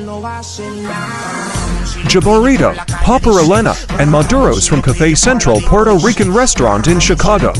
Jibarito, Papa Rellena, and Maduros from Cafe Central Puerto Rican restaurant in Chicago.